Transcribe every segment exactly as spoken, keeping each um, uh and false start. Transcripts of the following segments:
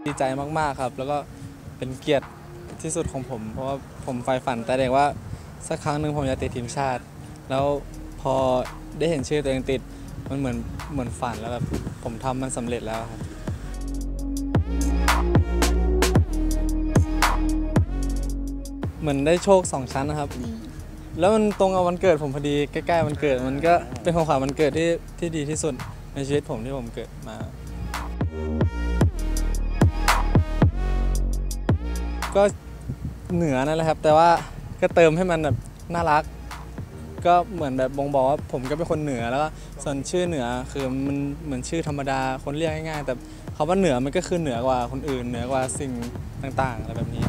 ดีใจมากๆครับแล้วก็เป็นเกียรติที่สุดของผมเพราะว่าผมใฝ่ฝันแต่เด็กว่าสักครั้งหนึ่งผมจะติดทีมชาติแล้วพอได้เห็นชื่อตัวเองติดมันเหมือนเหมือนฝันแล้วแบบผมทำมันสำเร็จแล้วครับเหมือนได้โชคสองชั้นนะครับแล้วมันตรงกับวันเกิดผมพอดีใกล้ๆวันเกิดมันก็เป็นของขวัญวันเกิดที่ที่ดีที่สุดในชีวิตผมที่ผมเกิดมาก็เหนือนั่นแหละครับแต่ว่าก็เติมให้มันแบบน่ารักก็เหมือนแบบบ่งบอกว่าผมก็เป็นคนเหนือแล้วก็ส่วนชื่อเหนือคือมันเหมือนชื่อธรรมดาคนเรียกง่ายๆแต่คำว่าเหนือมันก็คือเหนือกว่าคนอื่นเหนือกว่าสิ่งต่างๆอะไรแบบนี้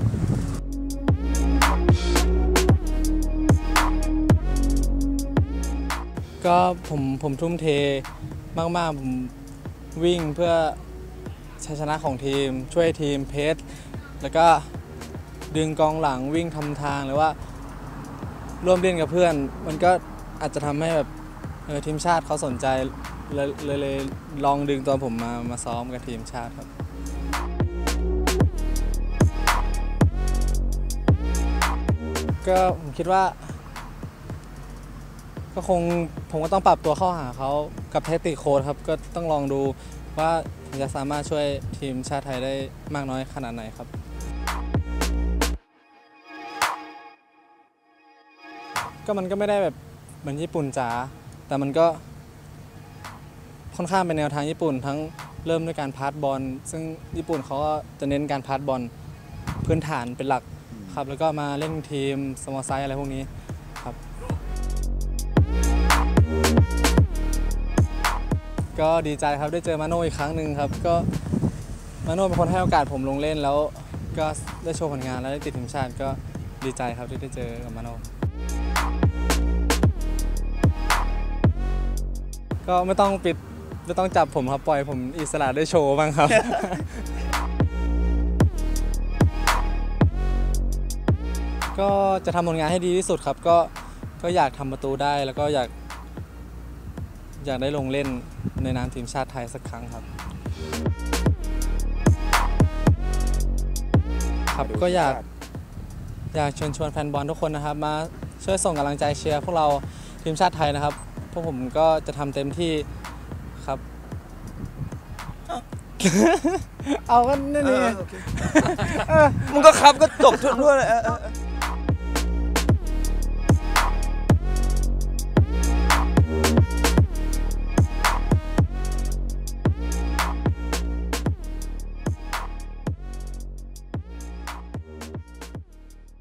ก็ผมผมทุ่มเทมากๆผมวิ่งเพื่อชัยชนะของทีมช่วยทีมเพชรแล้วก็ดึงกองหลังวิ่งทำทางหรือว่าร่วมเล่นกับเพื่อนมันก็อาจจะทำให้แบบทีมชาติเขาสนใจเลยเลยเลยลองดึงตัวผมมามาซ้อมกับทีมชาติครับก็ผมคิดว่าก็คงผมก็ต้องปรับตัวเข้าหาเขากับเทคนิคโค้ชครับก็ต้องลองดูว่าผมจะสามารถช่วยทีมชาติไทยได้มากน้อยขนาดไหนครับก็มันก็ไม่ได้แบบเหมือนญี่ปุ่นจ๋าแต่มันก็ค่อนข้างเป็นแนวทางญี่ปุ่นทั้งเริ่มด้วยการพาสบอลซึ่งญี่ปุ่นเขาก็จะเน้นการพาสบอลพื้นฐานเป็นหลักครับแล้วก็มาเล่นทีมสมอลไซส์อะไรพวกนี้ครับก็ดีใจครับได้เจอมาโน่อีกครั้งหนึ่งครับก็มาโน่เป็นคนให้โอกาสผมลงเล่นแล้วก็ได้โชว์ผลงานแล้วได้ติดทีมชาติก็ดีใจครับที่ได้เจอกับมาโน่ก็ไม่ต้องปิดไม่ต้องจับผมครับปล่อยผมอิสระได้โชว์บ้างครับ ก็จะทำผลงานให้ดีที่สุดครับก็ก็อยากทำประตูได้แล้วก็อยากอยากได้ลงเล่นในนามทีมชาติไทยสักครั้งครับครับก็อยากอยากเชิญชวนแฟนบอลทุกคนนะครับมาช่วยส่งกำลังใจเชียร์พวกเราทีมชาติไทยนะครับพวกผมก็จะทำเต็มที่ครับเอาก็นั่นเองมึงก็ครับก็จบทุกเรื่องเลย